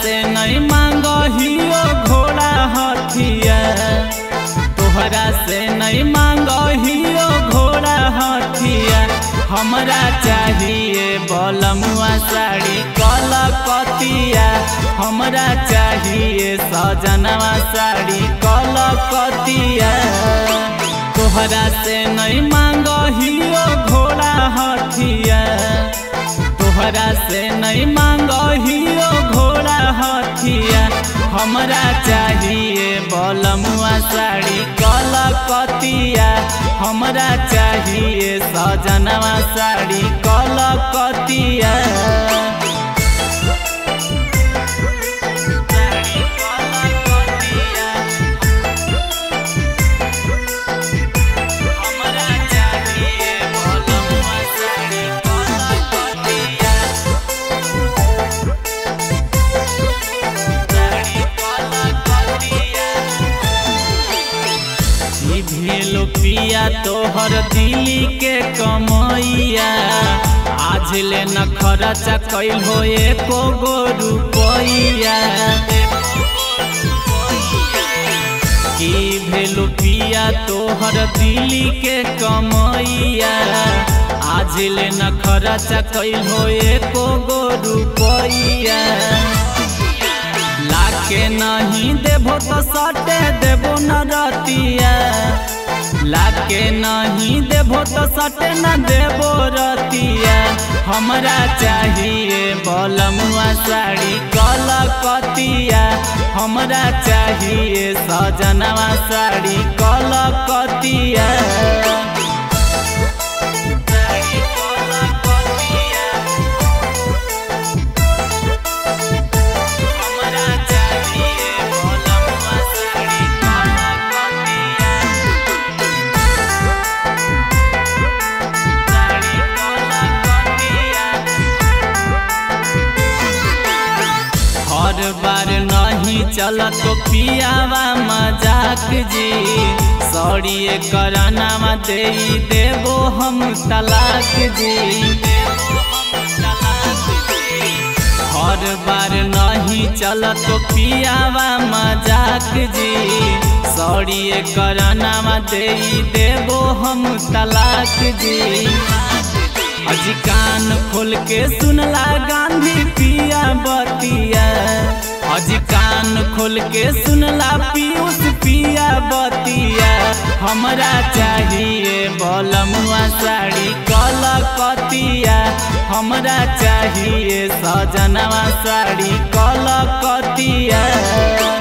से नहीं मांगहियो घोड़ा हथिया, तोहरा से नहीं मांगहियो घोड़ा हथिया। हमरा चाहिए बलमुआ साड़ी कलकतिया, हमरा चाहिए सजनवा साड़ी कलकतिया। तोहरा से नहीं मांगहियो घोड़ा हथिया, तोहरा से नहीं मांगहियो घोड़ा हथिया। हमरा चाहिए बलमुआ साड़ी कलकतिया, हमरा चाहिए सजनवा साड़ी कलकतिया। भेलो पिया तोहर दिली के कमैया, आज ले न खर्चा कैल हो एको गो रुपैया। की भेलो पिया तोहर दिली के कमैया, आज ले न खर्चा कैल हो एको गो रुपैया। लाके नहीं देबो तो सटे देबो न रतिया, लाके नहीं देबो तो सटे न देबो रतिया। हमरा चाहिए बलमुआ साड़ी कलकतिया, हमरा चाहिए सजनवा साड़ी कलकतिया। हर बार नहीं चला तो पियावा मजाक जी, सौड़िए करानावा दे देबो हम तलाक जी। हर बार नहीं चला तो पियावा मजाक जी, सौड़िए करानावा दे देबो हम तलाक जी। अजी कान खोल के सुनला गांधी पिया बतिया, अजी कान खोल के सुनला पीयूष पिया बतिया। हमरा चाहिए बलमुआ साड़ी कलकतिया, हमरा चाहिए सजनवा साड़ी कलकतिया।